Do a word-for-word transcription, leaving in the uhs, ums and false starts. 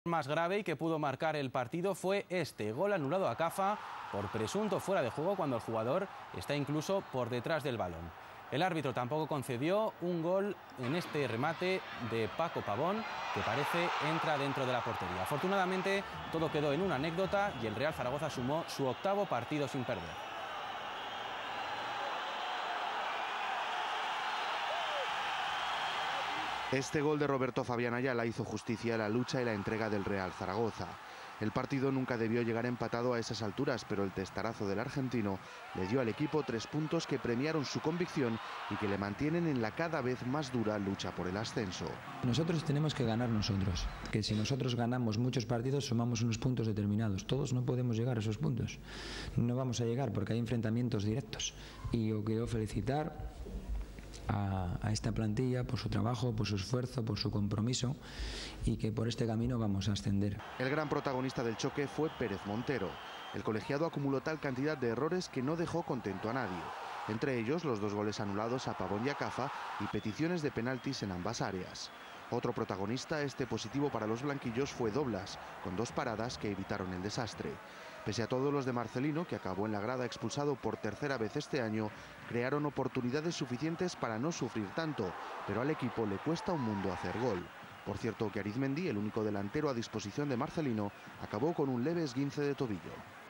Más grave y que pudo marcar el partido fue este gol anulado a Cafa por presunto fuera de juego cuando el jugador está incluso por detrás del balón. El árbitro tampoco concedió un gol en este remate de Paco Pavón, que parece entra dentro de la portería. Afortunadamente todo quedó en una anécdota y el Real Zaragoza sumó su octavo partido sin perder. Este gol de Roberto Fabián Ayala hizo justicia a la lucha y la entrega del Real Zaragoza. El partido nunca debió llegar empatado a esas alturas, pero el testarazo del argentino le dio al equipo tres puntos que premiaron su convicción y que le mantienen en la cada vez más dura lucha por el ascenso. Nosotros tenemos que ganar nosotros, que si nosotros ganamos muchos partidos sumamos unos puntos determinados. Todos no podemos llegar a esos puntos. No vamos a llegar porque hay enfrentamientos directos. Y yo quiero felicitar A, a esta plantilla por su trabajo, por su esfuerzo, por su compromiso y que por este camino vamos a ascender. El gran protagonista del choque fue Pérez Montero. El colegiado acumuló tal cantidad de errores que no dejó contento a nadie. Entre ellos los dos goles anulados a Pavón y a Cafa y peticiones de penaltis en ambas áreas. Otro protagonista, este positivo para los blanquillos, fue Doblas, con dos paradas que evitaron el desastre. Pese a todo, los de Marcelino, que acabó en la grada expulsado por tercera vez este año, crearon oportunidades suficientes para no sufrir tanto, pero al equipo le cuesta un mundo hacer gol. Por cierto que Arizmendi, el único delantero a disposición de Marcelino, acabó con un leve esguince de tobillo.